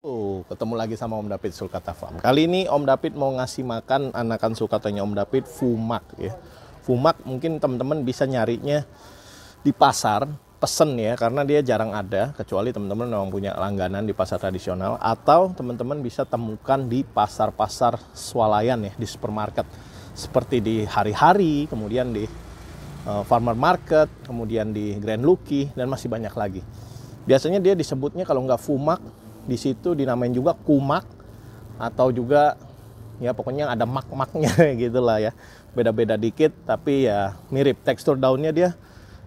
Ketemu lagi sama Om David Sulkata Farm. Kali ini Om David mau ngasih makan anakan sulcatanya Om David, Fumak ya. Fumak mungkin teman-teman bisa nyarinya di pasar, pesen ya, karena dia jarang ada, kecuali teman-teman memang punya langganan di pasar tradisional, atau teman-teman bisa temukan di pasar-pasar swalayan ya, di supermarket, seperti di Hari-Hari, kemudian di Farmer Market, kemudian di Grand Lucky, dan masih banyak lagi. Biasanya dia disebutnya kalau nggak Fumak, di situ dinamain juga kumak, atau juga ya pokoknya ada mak-maknya gitulah ya, beda-beda dikit tapi ya mirip. Tekstur daunnya dia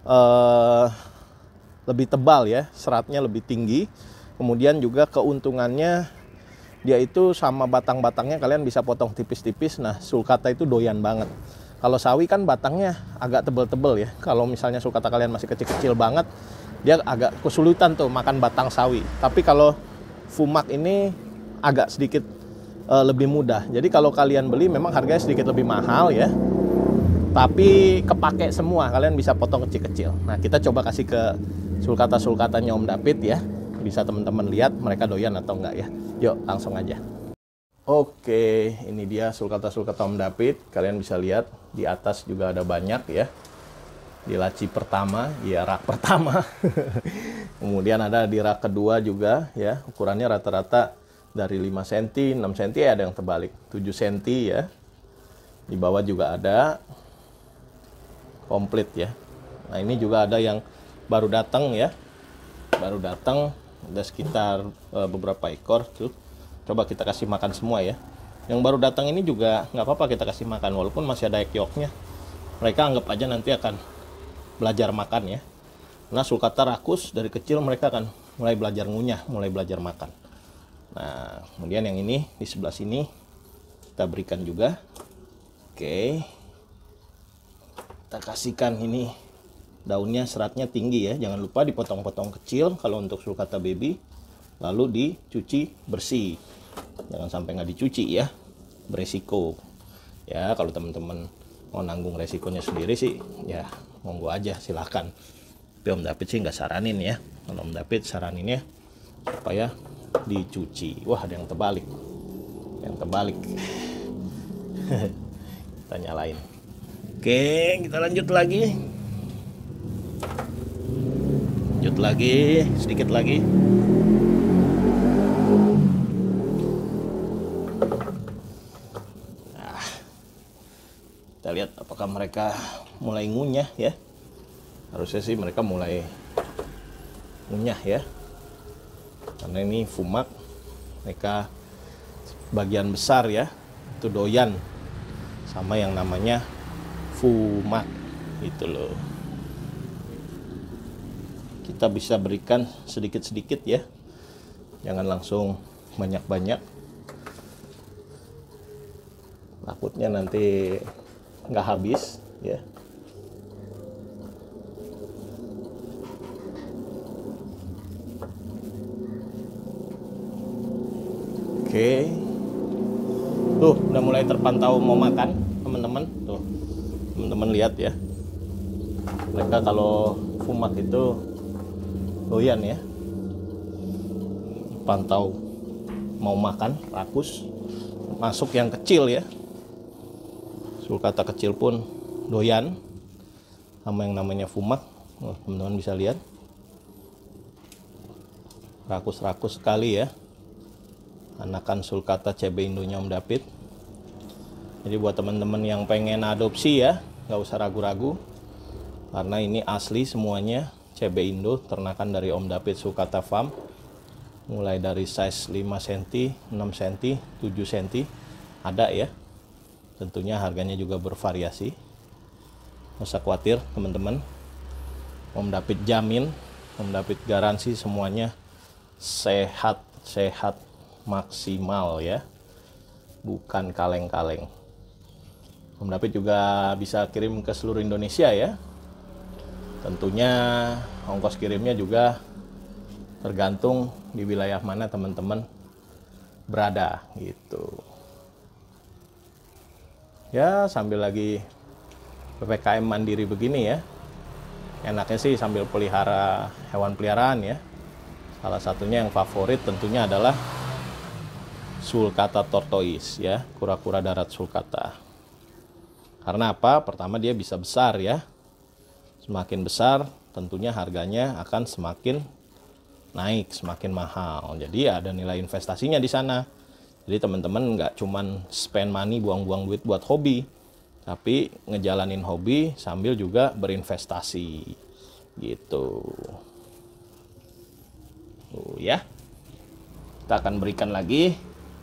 lebih tebal ya, seratnya lebih tinggi, kemudian juga keuntungannya dia itu sama batang-batangnya kalian bisa potong tipis-tipis. Nah, sulcata itu doyan banget. Kalau sawi kan batangnya agak tebel-tebel ya, kalau misalnya sulcata kalian masih kecil-kecil banget dia agak kesulitan tuh makan batang sawi. Tapi kalau Fumak ini agak sedikit lebih mudah. Jadi kalau kalian beli memang harganya sedikit lebih mahal ya, tapi kepake semua, kalian bisa potong kecil-kecil. Nah, kita coba kasih ke sulcata-sulcatanya Om David ya. Bisa teman-teman lihat mereka doyan atau enggak ya. Yuk langsung aja. Oke, ini dia sulcata-sulcata Om David. Kalian bisa lihat di atas juga ada banyak ya. Di laci pertama, ya rak pertama. Kemudian ada di rak kedua juga ya. Ukurannya rata-rata dari 5 cm, 6 cm, ada yang terbalik 7 cm ya. Di bawah juga ada komplit ya. Nah, ini juga ada yang baru datang ya. Baru datang, ada sekitar beberapa ekor tuh. Coba kita kasih makan semua ya. Yang baru datang ini juga nggak apa-apa kita kasih makan, walaupun masih ada yolknya. Mereka anggap aja nanti akan belajar makan ya. Nah, sulcata rakus dari kecil mereka akan mulai belajar ngunyah, mulai belajar makan. Nah, kemudian yang ini di sebelah sini kita berikan juga. Oke, kita kasihkan ini, daunnya seratnya tinggi ya, jangan lupa dipotong-potong kecil kalau untuk sulcata baby, lalu dicuci bersih. Jangan sampai nggak dicuci ya, beresiko ya. Kalau teman-teman mau nanggung resikonya sendiri sih ya monggo aja, silahkan. Tapi Om David sih nggak saranin ya. Kalau Om David saraninnya supaya dicuci. Wah, ada yang terbalik, kita nyalain. Oke, kita lanjut lagi, sedikit lagi. Kita lihat apakah mereka mulai ngunyah ya. Harusnya sih mereka mulai ngunyah ya, karena ini Fumak, mereka bagian besar ya itu doyan sama yang namanya Fumak itu loh. Kita bisa berikan sedikit-sedikit ya, jangan langsung banyak-banyak, takutnya nanti nggak habis ya. Oke, tuh udah mulai terpantau mau makan teman-teman. Tuh teman-teman lihat ya, mereka kalau Fumak itu doyan ya, pantau mau makan rakus. Masuk yang kecil ya, sulcata kecil pun doyan sama yang namanya Fumak. Teman-teman bisa lihat rakus-rakus sekali ya anakan sulcata CB Indonya Om David. Jadi buat teman-teman yang pengen adopsi ya, nggak usah ragu-ragu, karena ini asli semuanya CB Indo, ternakan dari Om David Sulcata Farm, mulai dari size 5 cm, 6 cm, 7 cm ada ya. Tentunya harganya juga bervariasi. Nggak usah khawatir teman-teman, Om David jamin, Om David garansi semuanya sehat maksimal ya, bukan kaleng-kaleng. Om David juga bisa kirim ke seluruh Indonesia ya. Tentunya ongkos kirimnya juga tergantung di wilayah mana teman-teman berada gitu ya. Sambil lagi PPKM mandiri begini ya, enaknya sih sambil pelihara hewan peliharaan ya. Salah satunya yang favorit tentunya adalah sulcata tortoise ya, kura-kura darat sulcata. Karena apa? Pertama dia bisa besar ya. Semakin besar tentunya harganya akan semakin naik, semakin mahal. Jadi ada nilai investasinya di sana. Jadi teman-teman nggak cuman spend money, buang-buang duit buat hobi, tapi ngejalanin hobi sambil juga berinvestasi gitu. Ya, kita akan berikan lagi,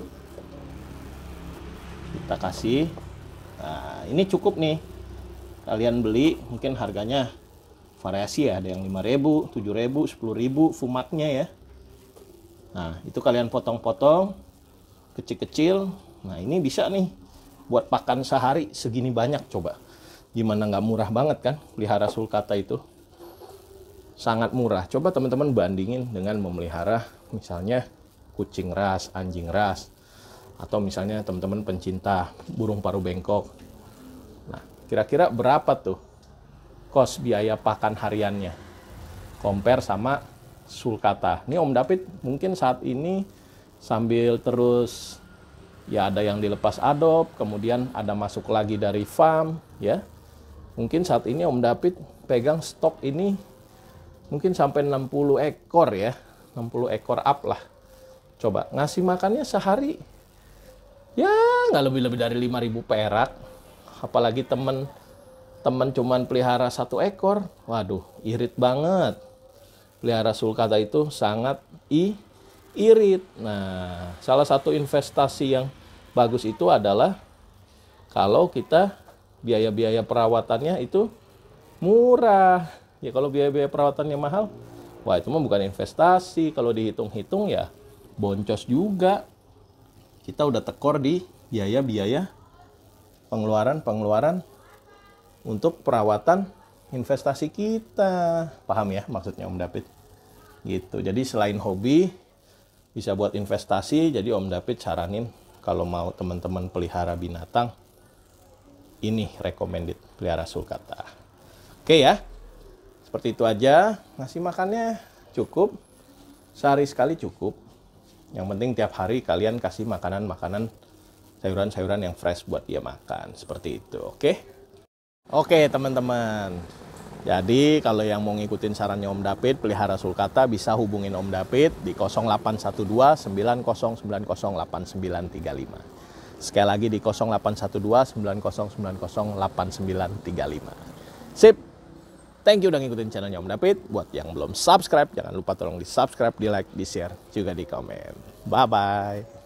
kita kasih. Nah, ini cukup nih, kalian beli mungkin harganya variasi ya, ada yang 5.000, 7.000, 10.000 fumaknya ya. Nah itu kalian potong-potong kecil-kecil. Nah ini bisa nih buat pakan sehari segini banyak. Coba gimana, nggak murah banget kan pelihara sulcata itu, sangat murah. Coba teman-teman bandingin dengan memelihara misalnya kucing ras, anjing ras, atau misalnya teman-teman pencinta burung paruh bengkok. Nah kira-kira berapa tuh kos biaya pakan hariannya compare sama sulcata? Ini Om David mungkin saat ini sambil terus ya, ada yang dilepas adopt, kemudian ada masuk lagi dari farm ya. Mungkin saat ini Om David pegang stok ini mungkin sampai 60 ekor ya, 60 ekor up lah. Coba ngasih makannya sehari ya nggak lebih-lebih dari 5.000 perak. Apalagi temen cuman pelihara 1 ekor, waduh irit banget. Pelihara sulcata itu sangat irit. Nah, salah satu investasi yang bagus itu adalah kalau kita biaya-biaya perawatannya itu murah. Ya kalau biaya-biaya perawatannya mahal, wah itu mah bukan investasi. Kalau dihitung-hitung ya boncos juga. Kita udah tekor di biaya-biaya pengeluaran untuk perawatan investasi kita. Paham ya maksudnya Om David? Gitu. Jadi selain hobi bisa buat investasi. Jadi Om David saranin kalau mau teman-teman pelihara binatang, ini recommended pelihara sulcata. Oke ya. Seperti itu aja. Ngasih makannya cukup. Sehari sekali cukup. Yang penting tiap hari kalian kasih makanan-makanan, sayuran-sayuran yang fresh buat dia makan. Seperti itu. Oke teman-teman. Jadi kalau yang mau ngikutin sarannya Om David pelihara sulcata bisa hubungin Om David di 0812 90908935. Sekali lagi di 0812 90908935. Sip. Thank you udah ngikutin channelnya Om David. Buat yang belum subscribe, jangan lupa tolong di subscribe, di like, di share, juga di komen. Bye-bye.